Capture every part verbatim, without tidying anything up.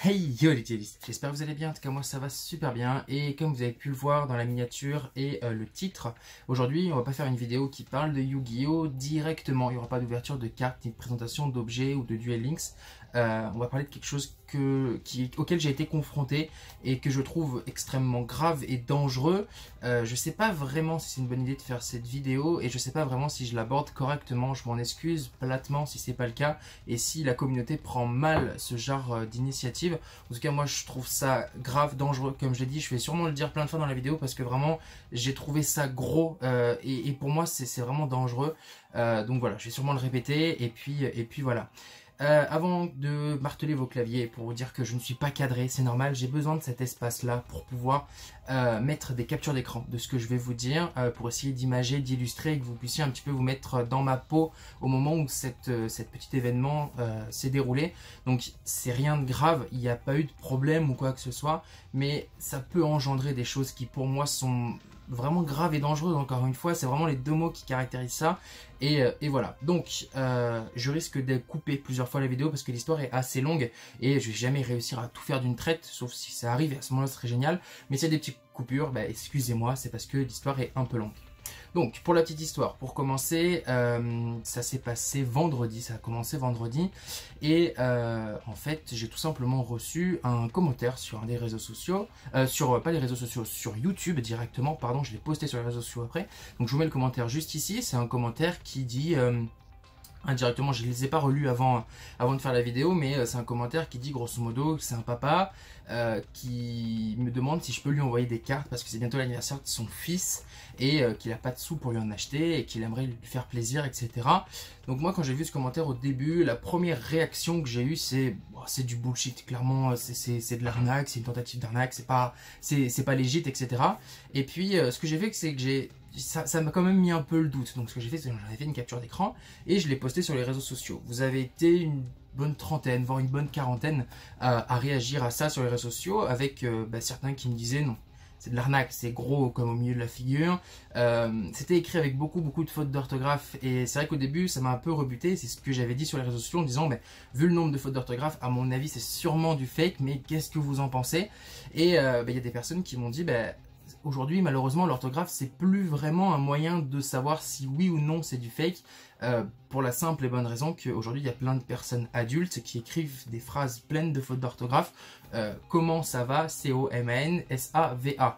Hey yo les Tielistes, j'espère que vous allez bien, en tout cas moi ça va super bien et comme vous avez pu le voir dans la miniature et euh, le titre, aujourd'hui on va pas faire une vidéo qui parle de Yu-Gi-Oh directement, il n'y aura pas d'ouverture de cartes ni de présentation d'objets ou de Duel Links, euh, on va parler de quelque chose que, qui, auquel j'ai été confronté et que je trouve extrêmement grave et dangereux. Euh, je sais pas vraiment si c'est une bonne idée de faire cette vidéo et je sais pas vraiment si je l'aborde correctement, je m'en excuse platement si c'est pas le cas et si la communauté prend mal ce genre d'initiative. En tout cas moi je trouve ça grave, dangereux, comme je l'ai dit, je vais sûrement le dire plein de fois dans la vidéo parce que vraiment j'ai trouvé ça gros euh, et, et pour moi c'est vraiment dangereux, euh, donc voilà, je vais sûrement le répéter et puis, et puis voilà. Euh, avant de marteler vos claviers pour vous dire que je ne suis pas cadré, c'est normal, j'ai besoin de cet espace-là pour pouvoir euh, mettre des captures d'écran de ce que je vais vous dire, euh, pour essayer d'imager, d'illustrer et que vous puissiez un petit peu vous mettre dans ma peau au moment où cette, euh, cette petit événement euh, s'est déroulé. Donc c'est rien de grave, il n'y a pas eu de problème ou quoi que ce soit, mais ça peut engendrer des choses qui pour moi sont vraiment grave et dangereux. Encore une fois, c'est vraiment les deux mots qui caractérisent ça et, euh, et voilà, donc euh, je risque de couper plusieurs fois la vidéo parce que l'histoire est assez longue et je vais jamais réussir à tout faire d'une traite, sauf si ça arrive et à ce moment là ce serait génial, mais s'il y a des petites coupures, bah, excusez-moi, c'est parce que l'histoire est un peu longue. Donc, pour la petite histoire, pour commencer, euh, ça s'est passé vendredi, ça a commencé vendredi, et euh, en fait, j'ai tout simplement reçu un commentaire sur un des réseaux sociaux, euh, sur, pas les réseaux sociaux, sur YouTube directement, pardon, je l'ai posté sur les réseaux sociaux après, donc je vous mets le commentaire juste ici, c'est un commentaire qui dit... Euh, indirectement, je ne les ai pas relus avant, avant de faire la vidéo, mais euh, c'est un commentaire qui dit grosso modo que c'est un papa euh, qui me demande si je peux lui envoyer des cartes parce que c'est bientôt l'anniversaire de son fils et euh, qu'il n'a pas de sous pour lui en acheter et qu'il aimerait lui faire plaisir, et cetera. Donc moi quand j'ai vu ce commentaire au début, la première réaction que j'ai eue c'est oh, c'est du bullshit, clairement c'est de l'arnaque, c'est une tentative d'arnaque, c'est pas, c'est pas légit, et cetera. Et puis euh, ce que j'ai fait c'est que j'ai ça m'a quand même mis un peu le doute, donc ce que j'ai fait c'est que j'en ai fait une capture d'écran et je l'ai posté sur les réseaux sociaux. Vous avez été une bonne trentaine, voire une bonne quarantaine à, à réagir à ça sur les réseaux sociaux, avec euh, bah, certains qui me disaient non, c'est de l'arnaque, c'est gros comme au milieu de la figure. Euh, C'était écrit avec beaucoup beaucoup de fautes d'orthographe et c'est vrai qu'au début ça m'a un peu rebuté, c'est ce que j'avais dit sur les réseaux sociaux en disant mais vu le nombre de fautes d'orthographe, à mon avis c'est sûrement du fake, mais qu'est-ce que vous en pensez? Et euh, bah, y a des personnes qui m'ont dit bah, aujourd'hui, malheureusement, l'orthographe, c'est plus vraiment un moyen de savoir si oui ou non c'est du fake, euh, pour la simple et bonne raison qu'aujourd'hui, il y a plein de personnes adultes qui écrivent des phrases pleines de fautes d'orthographe. Euh, comment ça va? C O M A N S A V A.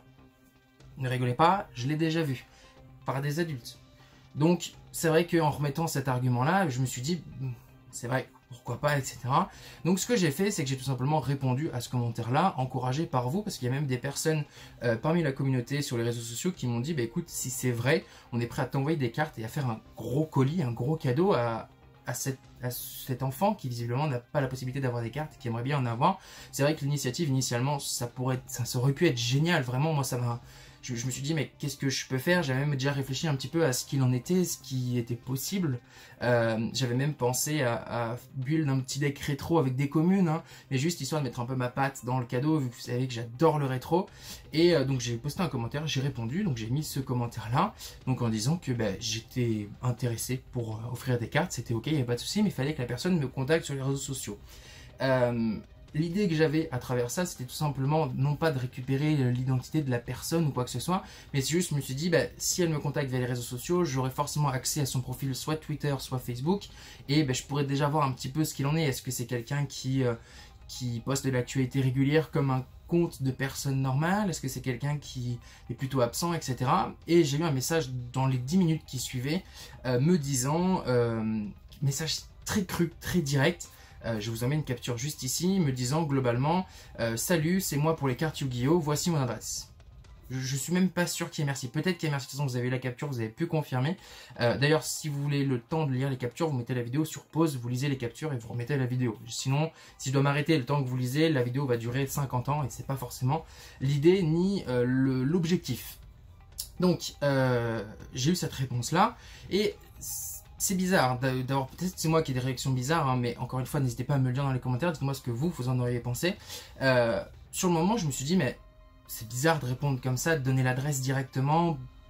Ne rigolez pas, je l'ai déjà vu, par des adultes. Donc, c'est vrai qu'en remettant cet argument-là, je me suis dit, c'est vrai, pourquoi pas, et cetera. Donc ce que j'ai fait, c'est que j'ai tout simplement répondu à ce commentaire-là, encouragé par vous, parce qu'il y a même des personnes euh, parmi la communauté sur les réseaux sociaux qui m'ont dit, bah écoute, si c'est vrai, on est prêt à t'envoyer des cartes et à faire un gros colis, un gros cadeau à, à, cette, à cet enfant qui visiblement n'a pas la possibilité d'avoir des cartes, qui aimerait bien en avoir. C'est vrai que l'initiative, initialement, ça pourrait, ça, ça aurait pu être génial, vraiment, moi ça m'a... Je, je me suis dit, mais qu'est-ce que je peux faire? J'avais même déjà réfléchi un petit peu à ce qu'il en était, ce qui était possible. Euh, J'avais même pensé à, à build un petit deck rétro avec des communes, hein, mais juste histoire de mettre un peu ma patte dans le cadeau, vu que vous savez que j'adore le rétro. Et euh, donc j'ai posté un commentaire, j'ai répondu, donc j'ai mis ce commentaire-là, donc en disant que bah, j'étais intéressé pour euh, offrir des cartes, c'était ok, il n'y avait pas de souci, mais il fallait que la personne me contacte sur les réseaux sociaux. Euh, L'idée que j'avais à travers ça, c'était tout simplement non pas de récupérer l'identité de la personne ou quoi que ce soit, mais c'est juste, je me suis dit, bah, si elle me contacte via les réseaux sociaux, j'aurai forcément accès à son profil soit Twitter, soit Facebook, et bah, je pourrais déjà voir un petit peu ce qu'il en est. Est-ce que c'est quelqu'un qui, euh, qui poste de l'actualité régulière comme un compte de personne normale? Est-ce que c'est quelqu'un qui est plutôt absent, et cetera. Et j'ai eu un message dans les dix minutes qui suivaient, euh, me disant, euh, message très cru, très direct. Euh, je vous en mets une capture juste ici, me disant globalement euh, salut, c'est moi pour les cartes Yu-Gi-Oh, voici mon adresse. Je, je suis même pas sûr qu'il y ait merci. Peut-être qu'il y a merci, de toute façon vous avez eu la capture, vous avez pu confirmer. Euh, D'ailleurs, si vous voulez le temps de lire les captures, vous mettez la vidéo sur pause, vous lisez les captures et vous remettez la vidéo. Sinon, si je dois m'arrêter le temps que vous lisez, la vidéo va durer cinquante ans et c'est pas forcément l'idée ni euh, l'objectif. Donc, euh, j'ai eu cette réponse-là et c'est bizarre d'avoir, peut-être c'est moi qui ai des réactions bizarres, hein, mais encore une fois, n'hésitez pas à me le dire dans les commentaires, dites-moi ce que vous, vous en auriez pensé. Euh, sur le moment, je me suis dit, mais c'est bizarre de répondre comme ça, de donner l'adresse directement.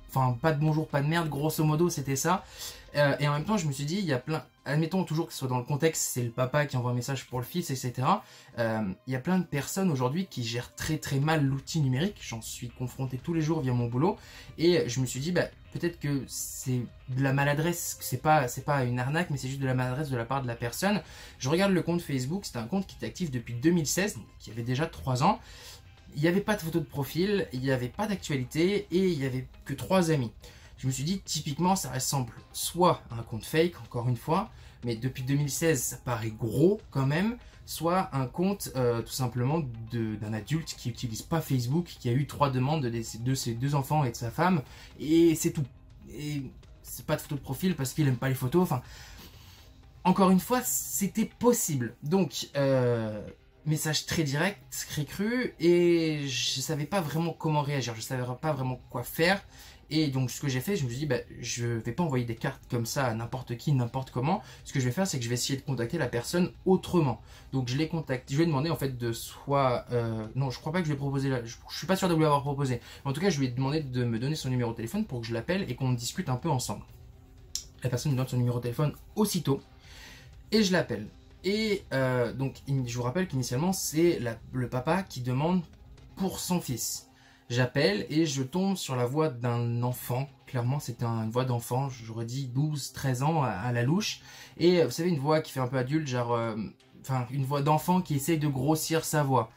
enfin pas de bonjour, pas de merde, grosso modo c'était ça. Euh, et en même temps je me suis dit, il y a plein, admettons toujours que ce soit dans le contexte, c'est le papa qui envoie un message pour le fils, et cetera. Euh, il y a plein de personnes aujourd'hui qui gèrent très très mal l'outil numérique, j'en suis confronté tous les jours via mon boulot, et je me suis dit, bah, peut-être que c'est de la maladresse, c'est pas, c'est pas une arnaque, mais c'est juste de la maladresse de la part de la personne. Je regarde le compte Facebook, c'est un compte qui était actif depuis deux mille seize, donc qui avait déjà trois ans. Il n'y avait pas de photo de profil, il n'y avait pas d'actualité et il n'y avait que trois amis. Je me suis dit, typiquement, ça ressemble soit à un compte fake, encore une fois, mais depuis deux mille seize, ça paraît gros quand même, soit un compte euh, tout simplement d'un adulte qui n'utilise pas Facebook, qui a eu trois demandes de, de ses deux enfants et de sa femme, et c'est tout. Et c'est pas de photo de profil parce qu'il n'aime pas les photos, enfin... Encore une fois, c'était possible. Donc... Euh, message très direct, très cru, et je savais pas vraiment comment réagir, je savais pas vraiment quoi faire. Et donc ce que j'ai fait, je me suis dit, bah, je vais pas envoyer des cartes comme ça à n'importe qui, n'importe comment. Ce que je vais faire, c'est que je vais essayer de contacter la personne autrement. Donc je l'ai contacté, je lui ai demandé en fait de soit... Euh, non, je crois pas que je lui ai proposé, la, je, je suis pas sûr de lui avoir proposé. Mais en tout cas, je lui ai demandé de me donner son numéro de téléphone pour que je l'appelle et qu'on discute un peu ensemble. La personne me donne son numéro de téléphone aussitôt, et je l'appelle. Et euh, donc, je vous rappelle qu'initialement, c'est le papa qui demande pour son fils. J'appelle et je tombe sur la voix d'un enfant. Clairement, c'était une voix d'enfant, j'aurais dit douze, treize ans à, à la louche. Et vous savez, une voix qui fait un peu adulte, genre... Euh, enfin, une voix d'enfant qui essaye de grossir sa voix.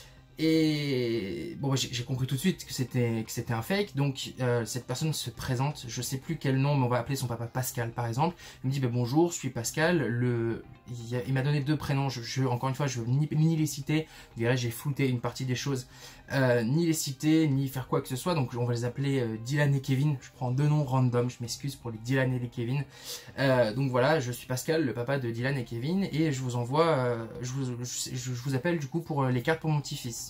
Et bon, j'ai compris tout de suite que c'était que c'était un fake. Donc euh, cette personne se présente, je sais plus quel nom, mais on va appeler son papa Pascal par exemple. Il me dit bah, bonjour, je suis Pascal. Le il, il m'a donné deux prénoms. Je, je, encore une fois, je veux ni, ni les citer. Je dirais j'ai flouté une partie des choses, euh, ni les citer, ni faire quoi que ce soit. Donc on va les appeler euh, Dylan et Kevin. Je prends deux noms random. Je m'excuse pour les Dylan et les Kevin. Euh, donc voilà, je suis Pascal, le papa de Dylan et Kevin, et je vous envoie, euh, je, vous, je, je vous appelle du coup pour les cartes pour mon petit-fils.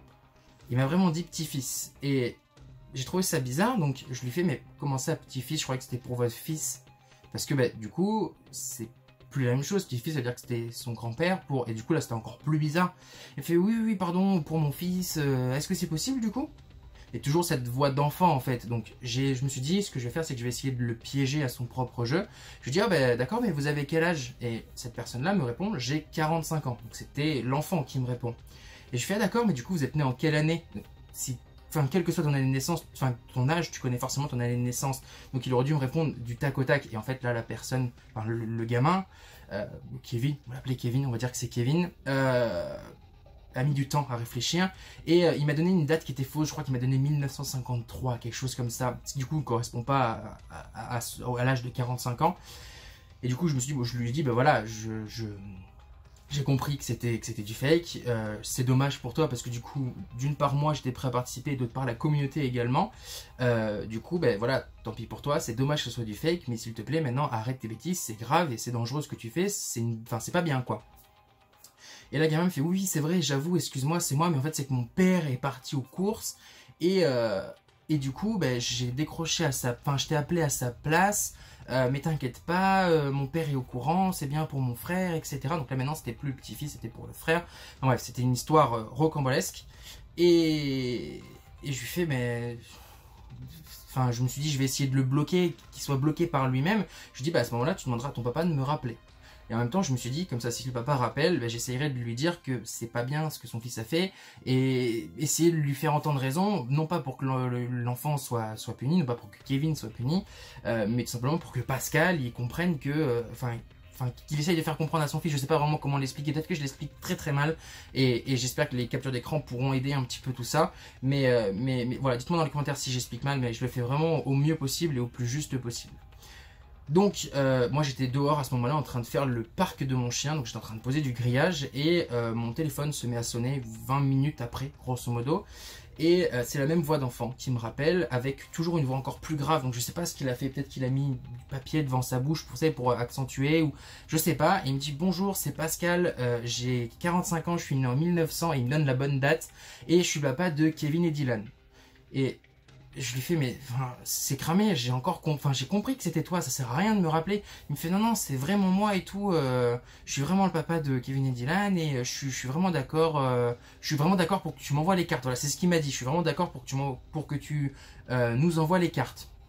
Il m'a vraiment dit petit-fils. Et j'ai trouvé ça bizarre, donc je lui fais, mais comment ça petit-fils? Je croyais que c'était pour votre fils. Parce que bah, du coup, c'est plus la même chose. Petit-fils, ça veut dire que c'était son grand-père. pour Et du coup, là, c'était encore plus bizarre. Il fait, oui, oui, pardon, pour mon fils. Euh, Est-ce que c'est possible du coup? Et toujours cette voix d'enfant en fait. Donc je me suis dit, ce que je vais faire, c'est que je vais essayer de le piéger à son propre jeu. Je lui dis, ah bah, d'accord, mais vous avez quel âge? Et cette personne-là me répond, j'ai quarante-cinq ans. Donc c'était l'enfant qui me répond. Et je fais, ah d'accord, mais du coup, vous êtes né en quelle année? Si, enfin, quelle que soit ton année de naissance, enfin, ton âge, tu connais forcément ton année de naissance. Donc, il aurait dû me répondre du tac au tac. Et en fait, là, la personne, enfin, le, le gamin, euh, Kevin, on va l'appeler Kevin, on va dire que c'est Kevin, euh, a mis du temps à réfléchir. Et euh, il m'a donné une date qui était fausse. Je crois qu'il m'a donné mille neuf cent cinquante-trois, quelque chose comme ça. Ce qui, du coup, ne correspond pas à, à, à, à, à l'âge de quarante-cinq ans. Et du coup, je me suis dit, bon, je lui ai dit, ben voilà, je... je j'ai compris que c'était que c'était du fake, euh, c'est dommage pour toi parce que du coup, d'une part moi j'étais prêt à participer et d'autre part la communauté également. Euh, du coup, ben voilà, tant pis pour toi, c'est dommage que ce soit du fake, mais s'il te plaît maintenant arrête tes bêtises, c'est grave et c'est dangereux ce que tu fais, c'est enfin c'est pas bien quoi. Et la gamin me fait oui c'est vrai, j'avoue, excuse-moi, c'est moi, mais en fait c'est que mon père est parti aux courses et euh, et du coup ben j'ai décroché à sa, enfin je t'ai appelé à sa place. Euh, mais t'inquiète pas, euh, mon père est au courant, c'est bien pour mon frère, et cetera. Donc là maintenant c'était plus le petit-fils, c'était pour le frère. Enfin, bref, c'était une histoire euh, rocambolesque. Et... et je lui fais, mais... Enfin, je me suis dit, je vais essayer de le bloquer, qu'il soit bloqué par lui-même. Je lui dis, bah à ce moment-là, tu demanderas à ton papa de me rappeler. Et en même temps, je me suis dit, comme ça, si le papa rappelle, bah, j'essayerai de lui dire que c'est pas bien ce que son fils a fait et essayer de lui faire entendre raison, non pas pour que l'enfant soit, soit puni, non pas pour que Kevin soit puni, euh, mais tout simplement pour que Pascal, il comprenne que, enfin, euh, enfin, qu'il essaye de faire comprendre à son fils. Je sais pas vraiment comment l'expliquer, peut-être que je l'explique très très mal et, et j'espère que les captures d'écran pourront aider un petit peu tout ça. Mais, euh, mais, mais voilà, dites-moi dans les commentaires si j'explique mal, mais je le fais vraiment au mieux possible et au plus juste possible. Donc euh, moi j'étais dehors à ce moment-là en train de faire le parc de mon chien, donc j'étais en train de poser du grillage et euh, mon téléphone se met à sonner vingt minutes après grosso modo et euh, c'est la même voix d'enfant qui me rappelle avec toujours une voix encore plus grave, donc je sais pas ce qu'il a fait, peut-être qu'il a mis du papier devant sa bouche pour ça, pour accentuer ou je sais pas. Et il me dit bonjour c'est Pascal, euh, j'ai quarante-cinq ans, je suis né en mille neuf cents et il me donne la bonne date et je suis le papa de Kevin et Dylan. Et je lui fais mais enfin, c'est cramé, j'ai encore enfin j'ai compris que c'était toi, ça sert à rien de me rappeler. Il me fait non non c'est vraiment moi et tout, euh, je suis vraiment le papa de Kevin et Dylan et je suis, je suis vraiment d'accord, euh, je suis vraiment d'accord pour que tu m'envoies les cartes. Voilà, c'est ce qu'il m'a dit, je suis vraiment d'accord pour que tu pour que tu euh, nous envoies les cartes.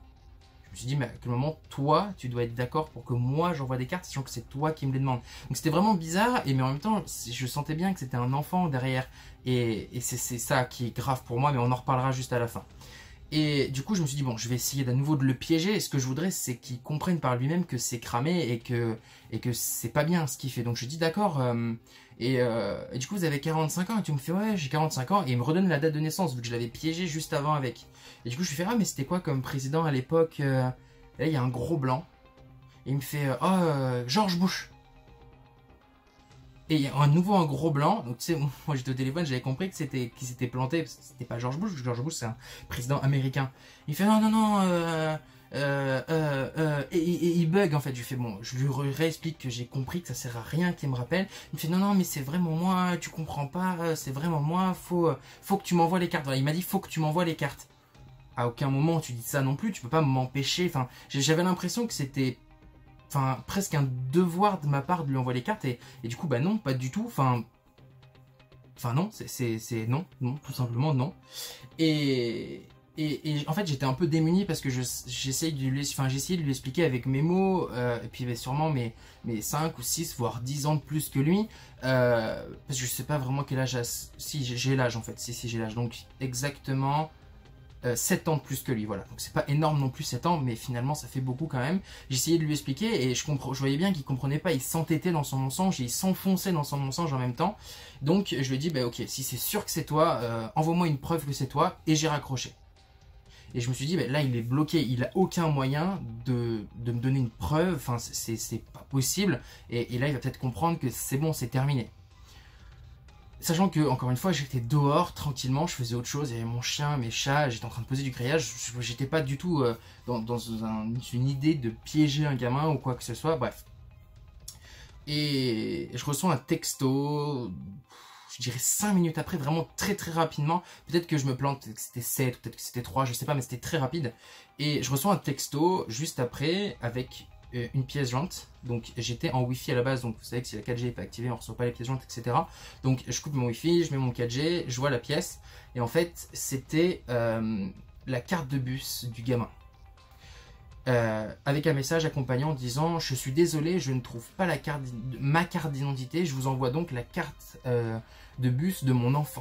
me suis dit, mais à quel moment, toi, tu dois être d'accord pour que moi, j'envoie des cartes, sachant que c'est toi qui me les demandes. Donc c'était vraiment bizarre, et mais en même temps, je sentais bien que c'était un enfant derrière. Et, et c'est ça qui est grave pour moi, mais on en reparlera juste à la fin. Et du coup, je me suis dit, bon, je vais essayer d'à nouveau de le piéger. Et ce que je voudrais, c'est qu'il comprenne par lui-même que c'est cramé et que, et que c'est pas bien ce qu'il fait. Donc je dis, d'accord. Euh, et, euh, et du coup, vous avez quarante-cinq ans. Et tu me fais, ouais, j'ai quarante-cinq ans. Et il me redonne la date de naissance, vu que je l'avais piégé juste avant avec. Et du coup, je lui fais, ah, mais c'était quoi comme président à l'époque euh... Et là, il y a un gros blanc. Et il me fait, ah, oh, euh, George Bush. Et il y a un nouveau un gros blanc, donc tu sais, moi j'étais au téléphone, j'avais compris que c'était qu'il s'était planté, parce que c'était pas George Bush, George Bush c'est un président américain. Il fait non, non, non, euh, euh, euh, euh, et, et, et il bug en fait. Je lui fais bon, je lui réexplique que j'ai compris que ça sert à rien qu'il me rappelle. Il me fait non, non, mais c'est vraiment moi, tu comprends pas, c'est vraiment moi, faut, faut que tu m'envoies les cartes. Voilà, il m'a dit faut que tu m'envoies les cartes. À aucun moment tu dis ça non plus, tu peux pas m'empêcher, enfin, j'avais l'impression que c'était. Enfin, presque un devoir de ma part de lui envoyer les cartes et, et du coup, bah non, pas du tout. Enfin, enfin non, c'est non, non, tout simplement non. Et, et, et en fait, j'étais un peu démuni parce que j'essayais de lui, enfin, j'essayais de lui expliquer avec mes mots, euh, et puis bah, sûrement mes, mes cinq ou six, voire dix ans de plus que lui. Euh, parce que je sais pas vraiment quel âge, a, si j'ai l'âge en fait, si, si j'ai l'âge. Donc exactement... Euh, sept ans de plus que lui, voilà. Donc c'est pas énorme non plus sept ans, mais finalement ça fait beaucoup quand même. J'essayais de lui expliquer et je, je voyais bien qu'il comprenait pas, il s'entêtait dans son mensonge et il s'enfonçait dans son mensonge en même temps. Donc je lui ai dit, bah ok, si c'est sûr que c'est toi, euh, envoie-moi une preuve que c'est toi, et j'ai raccroché. Et je me suis dit, bah, là il est bloqué, il a aucun moyen de, de me donner une preuve, enfin c'est pas possible, et, et là il va peut-être comprendre que c'est bon, c'est terminé. Sachant que, encore une fois, j'étais dehors, tranquillement, je faisais autre chose, il y avait mon chien, mes chats, j'étais en train de poser du grillage, j'étais pas du tout euh, dans, dans un, une idée de piéger un gamin ou quoi que ce soit, bref. Et je reçois un texto, je dirais cinq minutes après, vraiment très très rapidement, peut-être que je me plante, peut-être que c'était sept, peut-être que c'était trois, je sais pas, mais c'était très rapide. Et je reçois un texto juste après avec... une pièce jointe, donc j'étais en wifi à la base, donc vous savez que si la quatre G n'est pas activée, on ne reçoit pas les pièces jointes, et cetera. Donc je coupe mon wifi, je mets mon quatre G, je vois la pièce, et en fait c'était euh, la carte de bus du gamin. Euh, avec un message accompagnant disant « Je suis désolé, je ne trouve pas la carte, ma carte d'identité, je vous envoie donc la carte euh, de bus de mon enfant. »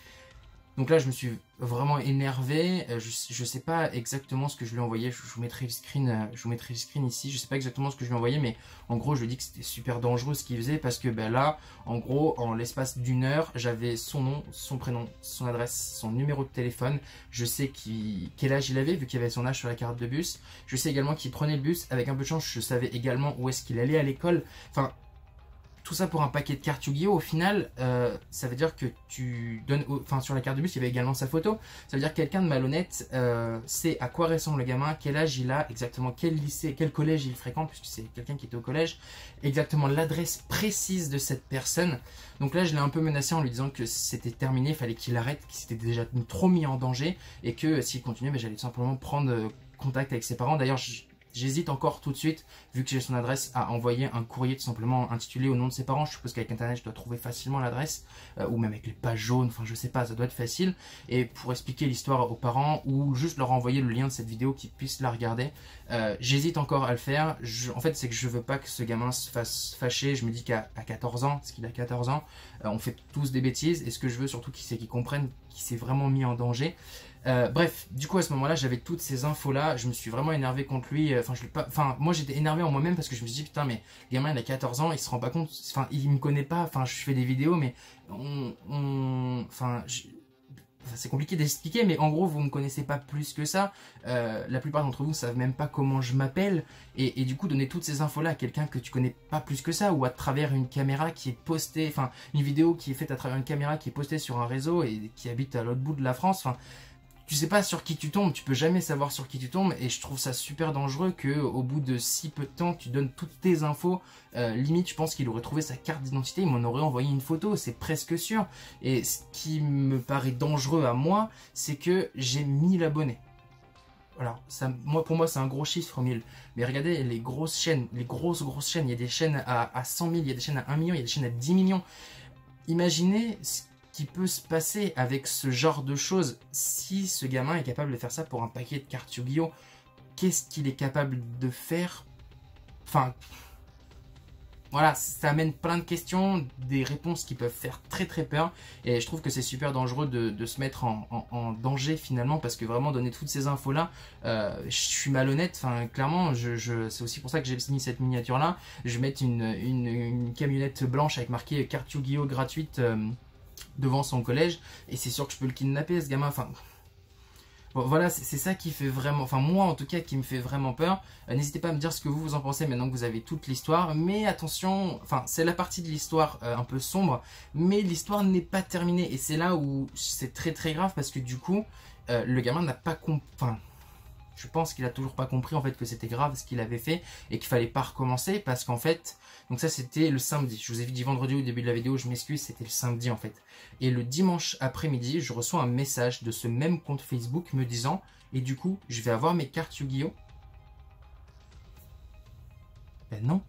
Donc là, je me suis vraiment énervé. Je ne sais pas exactement ce que je lui ai envoyé. Je, je, vous mettrai le screen, je vous mettrai le screen ici. Je ne sais pas exactement ce que je lui ai envoyé, mais en gros, je lui ai dit que c'était super dangereux ce qu'il faisait parce que ben là, en gros, en l'espace d'une heure, j'avais son nom, son prénom, son adresse, son numéro de téléphone. Je sais qui, quel âge il avait, vu qu'il avait son âge sur la carte de bus. Je sais également qu'il prenait le bus. Avec un peu de chance, je savais également où est-ce qu'il allait à l'école. Enfin... Tout ça pour un paquet de cartes Yu-Gi-Oh! Au final, euh, ça veut dire que tu donnes... Enfin, sur la carte de bus, il y avait également sa photo. Ça veut dire que quelqu'un de malhonnête euh, sait à quoi ressemble le gamin, quel âge il a, exactement quel lycée, quel collège il fréquente, puisque c'est quelqu'un qui était au collège, exactement l'adresse précise de cette personne. Donc là, je l'ai un peu menacé en lui disant que c'était terminé, il fallait qu'il arrête, qu'il s'était déjà trop mis en danger, et que s'il continuait, ben, j'allais tout simplement prendre contact avec ses parents. D'ailleurs, je... J'hésite encore tout de suite, vu que j'ai son adresse, à envoyer un courrier tout simplement intitulé au nom de ses parents. Je suppose qu'avec internet, je dois trouver facilement l'adresse, euh, ou même avec les pages jaunes, enfin je sais pas, ça doit être facile. Et pour expliquer l'histoire aux parents, ou juste leur envoyer le lien de cette vidéo qu'ils puissent la regarder. Euh, J'hésite encore à le faire. Je, en fait, c'est que je veux pas que ce gamin se fasse fâcher. Je me dis qu'à quatorze ans, parce qu'il a quatorze ans, euh, on fait tous des bêtises. Et ce que je veux surtout, c'est qu'il comprenne qu'il s'est vraiment mis en danger. Euh, bref, du coup à ce moment-là, j'avais toutes ces infos-là, je me suis vraiment énervé contre lui, enfin, je pas, enfin moi j'étais énervé en moi-même parce que je me suis dit, putain, mais le gamin il a quatorze ans, il se rend pas compte, enfin, il me connaît pas, enfin, je fais des vidéos, mais on, on enfin, c'est compliqué d'expliquer, mais en gros, vous me connaissez pas plus que ça, euh, la plupart d'entre vous ne savent même pas comment je m'appelle, et, et du coup, donner toutes ces infos-là à quelqu'un que tu connais pas plus que ça, ou à travers une caméra qui est postée, enfin, une vidéo qui est faite à travers une caméra qui est postée sur un réseau et qui habite à l'autre bout de la France, enfin, tu sais pas sur qui tu tombes, tu peux jamais savoir sur qui tu tombes, et je trouve ça super dangereux que au bout de si peu de temps, tu donnes toutes tes infos. Euh, limite, je pense qu'il aurait trouvé sa carte d'identité, il m'en aurait envoyé une photo, c'est presque sûr. Et ce qui me paraît dangereux à moi, c'est que j'ai mille abonnés. Alors, ça, moi, pour moi, c'est un gros chiffre, mille. Mais regardez les grosses chaînes, les grosses, grosses chaînes. Il y a des chaînes à, à cent mille, il y a des chaînes à un million, il y a des chaînes à dix millions. Imaginez ce qui peut se passer avec ce genre de choses si ce gamin est capable de faire ça pour un paquet de cartes Yu-Gi-Oh! qu'est-ce qu'il est capable de faire? Enfin, voilà, ça amène plein de questions, des réponses qui peuvent faire très très peur. Et je trouve que c'est super dangereux de, de se mettre en, en, en danger finalement, parce que vraiment donner toutes ces infos là, euh, je suis malhonnête. Enfin, clairement, je, je, c'est aussi pour ça que j'ai mis cette miniature là. Je vais mettre une, une, une camionnette blanche avec marqué carte Yu-Gi-Oh gratuite euh, devant son collège, et c'est sûr que je peux le kidnapper ce gamin. Enfin, bon, voilà, c'est ça qui fait vraiment, enfin moi en tout cas, qui me fait vraiment peur. Euh, N'hésitez pas à me dire ce que vous vous en pensez maintenant que vous avez toute l'histoire. Mais attention, enfin c'est la partie de l'histoire euh, un peu sombre, mais l'histoire n'est pas terminée. Et c'est là où c'est très très grave, parce que du coup, euh, le gamin n'a pas compris, enfin je pense qu'il a toujours pas compris en fait que c'était grave ce qu'il avait fait et qu'il fallait pas recommencer, parce qu'en fait, donc ça c'était le samedi. Je vous ai dit vendredi au début de la vidéo, je m'excuse, c'était le samedi en fait. Et le dimanche après-midi, je reçois un message de ce même compte Facebook me disant, et du coup, je vais avoir mes cartes Yu-Gi-Oh? Ben non.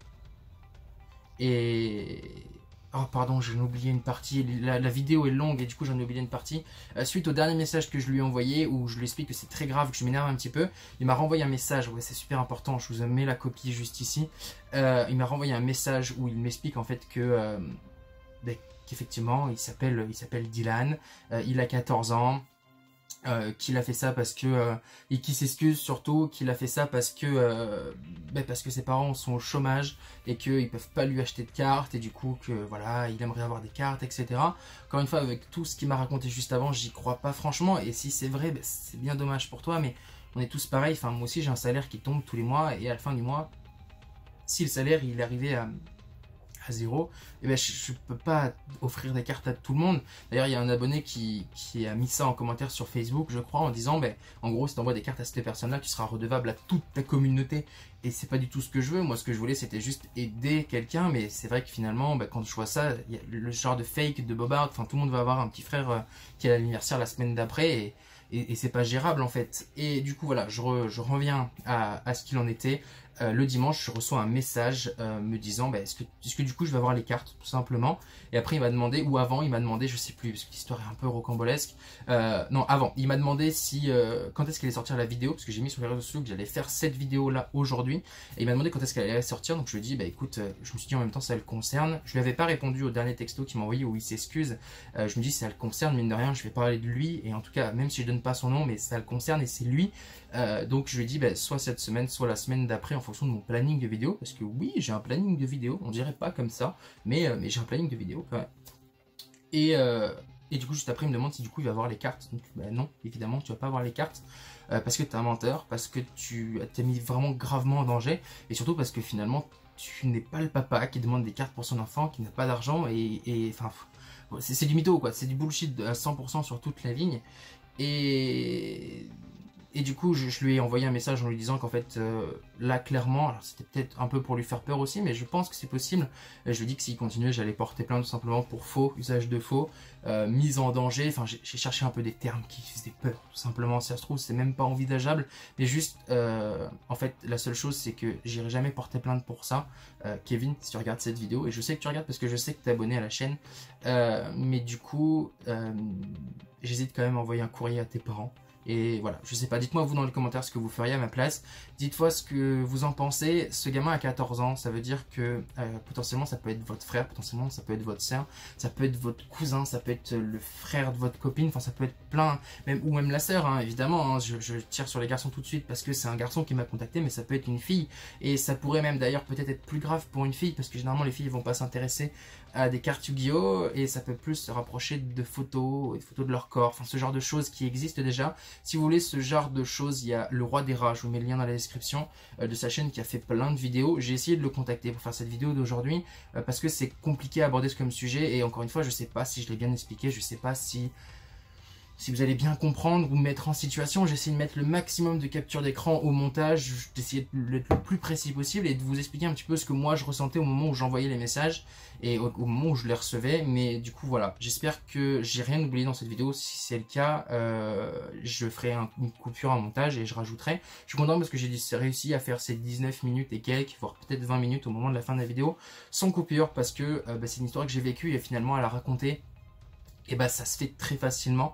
Et... oh pardon, j'en ai oublié une partie, la, la vidéo est longue et du coup j'en ai oublié une partie. Euh, suite au dernier message que je lui ai envoyé, où je lui explique que c'est très grave, que je m'énerve un petit peu, il m'a renvoyé un message, ouais c'est super important, je vous mets la copie juste ici. Euh, il m'a renvoyé un message où il m'explique en fait que... Euh, ben, qu'effectivement il s'appelle il s'appelle Dylan, euh, il a quatorze ans, Euh, qu'il a fait ça parce que euh, et qui s'excuse surtout qu'il a fait ça parce que euh, ben parce que ses parents sont au chômage et qu'ils peuvent pas lui acheter de cartes, et du coup que voilà il aimerait avoir des cartes, etc. Encore une fois, avec tout ce qu'il m'a raconté juste avant, j'y crois pas franchement, et si c'est vrai, ben, c'est bien dommage pour toi, mais on est tous pareils. Enfin moi aussi j'ai un salaire qui tombe tous les mois, et à la fin du mois, si le salaire il est arrivé à à zéro, et ben je ne peux pas offrir des cartes à tout le monde. D'ailleurs, il y a un abonné qui, qui a mis ça en commentaire sur Facebook, je crois, en disant, ben, en gros, si tu envoies des cartes à cette personne-là, tu seras redevable à toute ta communauté. Et c'est pas du tout ce que je veux. Moi, ce que je voulais, c'était juste aider quelqu'un, mais c'est vrai que finalement, ben, quand je vois ça, il y a le genre de fake de Bobard, enfin, tout le monde va avoir un petit frère euh, qui a l'anniversaire la semaine d'après, et, et, et c'est pas gérable, en fait. Et du coup, voilà, je, re, je reviens à, à ce qu'il en était. Euh, le dimanche, je reçois un message euh, me disant bah, est-ce que, est-ce que du coup je vais avoir les cartes, tout simplement. Et après il m'a demandé, ou avant il m'a demandé, je sais plus parce que l'histoire est un peu rocambolesque, euh, non avant, il m'a demandé si euh, quand est-ce qu'elle allait sortir la vidéo, parce que j'ai mis sur les réseaux sociaux que j'allais faire cette vidéo là aujourd'hui, et il m'a demandé quand est-ce qu'elle allait sortir. Donc je lui ai dit bah écoute, euh, je me suis dit en même temps ça le concerne. Je lui avais pas répondu au dernier texto qu'il m'a envoyé où il s'excuse. euh, je me dis ça le concerne, mine de rien je vais parler de lui, et en tout cas même si je donne pas son nom, mais ça le concerne et c'est lui. Euh, donc je lui ai dit bah, soit cette semaine, soit la semaine d'après, en fonction de mon planning de vidéo, parce que oui j'ai un planning de vidéo, on dirait pas comme ça, mais, euh, mais j'ai un planning de vidéo quand même. Et, euh, et du coup juste après il me demande si du coup il va avoir les cartes. Donc bah, non, évidemment tu vas pas avoir les cartes, euh, parce que tu es un menteur, parce que tu t'es mis vraiment gravement en danger, et surtout parce que finalement tu n'es pas le papa qui demande des cartes pour son enfant, qui n'a pas d'argent, et enfin c'est du mytho quoi, c'est du bullshit à cent pour cent sur toute la ligne. Et... Et du coup, je, je lui ai envoyé un message en lui disant qu'en fait, euh, là, clairement, alors c'était peut-être un peu pour lui faire peur aussi, mais je pense que c'est possible. Et je lui ai dit que s'il continuait, j'allais porter plainte tout simplement pour faux, usage de faux, euh, mise en danger. Enfin, j'ai cherché un peu des termes qui faisaient peur, tout simplement. Si ça se trouve, c'est même pas envisageable. Mais juste, euh, en fait, la seule chose, c'est que j'irai jamais porter plainte pour ça. Euh, Kevin, si tu regardes cette vidéo, et je sais que tu regardes parce que je sais que tu es abonné à la chaîne, euh, mais du coup, euh, j'hésite quand même à envoyer un courrier à tes parents. Et voilà, je sais pas, dites-moi vous dans les commentaires ce que vous feriez à ma place. Dites-moi ce que vous en pensez. Ce gamin a quatorze ans, ça veut dire que euh, potentiellement ça peut être votre frère, potentiellement ça peut être votre sœur, ça peut être votre cousin, ça peut être le frère de votre copine, enfin ça peut être plein, même, ou même la sœur, hein, évidemment. Hein, je, je tire sur les garçons tout de suite parce que c'est un garçon qui m'a contacté, mais ça peut être une fille. Et ça pourrait même d'ailleurs peut-être être plus grave pour une fille, parce que généralement les filles ne vont pas s'intéresser à des cartes Yu-Gi-Oh! Et ça peut plus se rapprocher de photos, de photos de leur corps, enfin ce genre de choses qui existent déjà. Si vous voulez ce genre de choses, il y a le roi des rats, je vous mets le lien dans la description euh, de sa chaîne, qui a fait plein de vidéos. J'ai essayé de le contacter pour faire cette vidéo d'aujourd'hui euh, parce que c'est compliqué à aborder comme sujet, et encore une fois je sais pas si je l'ai bien expliqué, je sais pas si... Si vous allez bien comprendre ou me mettre en situation. J'essaie de mettre le maximum de capture d'écran au montage, d'essayer d'être le plus précis possible et de vous expliquer un petit peu ce que moi je ressentais au moment où j'envoyais les messages et au, au moment où je les recevais. Mais du coup voilà, j'espère que j'ai rien oublié dans cette vidéo. Si c'est le cas, euh, je ferai un, une coupure en montage et je rajouterai. Je suis content parce que j'ai réussi à faire ces dix-neuf minutes et quelques, voire peut-être vingt minutes au moment de la fin de la vidéo, sans coupure, parce que euh, bah, c'est une histoire que j'ai vécue et finalement à la raconter, et bah ça se fait très facilement.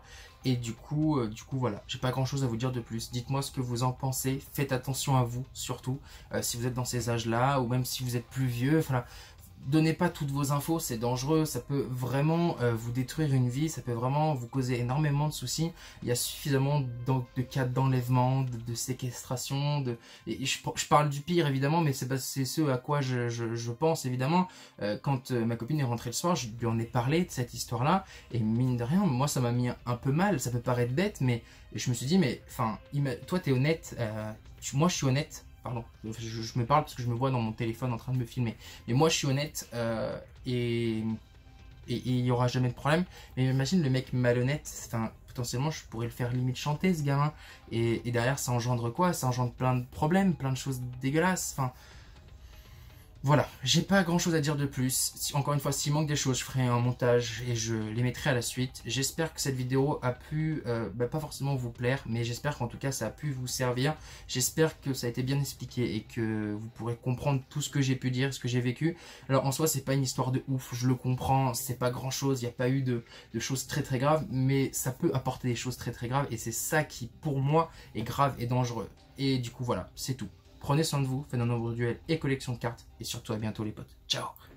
Et du coup, euh, du coup voilà, j'ai pas grand chose à vous dire de plus. Dites-moi ce que vous en pensez, faites attention à vous surtout, euh, si vous êtes dans ces âges-là, ou même si vous êtes plus vieux, voilà. Donnez pas toutes vos infos, c'est dangereux, ça peut vraiment euh, vous détruire une vie, ça peut vraiment vous causer énormément de soucis. Il y a suffisamment de, de cas d'enlèvement, de, de séquestration, de... Et je, je parle du pire évidemment, mais c'est ce à quoi je, je, je pense évidemment. Euh, quand euh, ma copine est rentrée le soir, je lui en ai parlé de cette histoire-là, et mine de rien, moi ça m'a mis un peu mal, ça peut paraître bête, mais je me suis dit, mais enfin, toi t'es honnête, euh, moi je suis honnête. Pardon, je, je me parle parce que je me vois dans mon téléphone en train de me filmer. Mais moi, je suis honnête euh, et il n'y aura jamais de problème. Mais imagine le mec malhonnête, enfin, potentiellement, je pourrais le faire limite chanter, ce gamin. Et, et derrière, ça engendre quoi? Ça engendre plein de problèmes, plein de choses dégueulasses. Enfin, voilà, j'ai pas grand chose à dire de plus. Si, encore une fois, s'il manque des choses, je ferai un montage et je les mettrai à la suite. J'espère que cette vidéo a pu, euh, bah, pas forcément vous plaire, mais j'espère qu'en tout cas ça a pu vous servir. J'espère que ça a été bien expliqué et que vous pourrez comprendre tout ce que j'ai pu dire, ce que j'ai vécu. Alors en soi, c'est pas une histoire de ouf, je le comprends, c'est pas grand chose, il n'y a pas eu de, de choses très très graves, mais ça peut apporter des choses très très graves et c'est ça qui, pour moi, est grave et dangereux. Et du coup, voilà, c'est tout. Prenez soin de vous, faites un nombre de duels et collection de cartes. Et surtout à bientôt les potes. Ciao!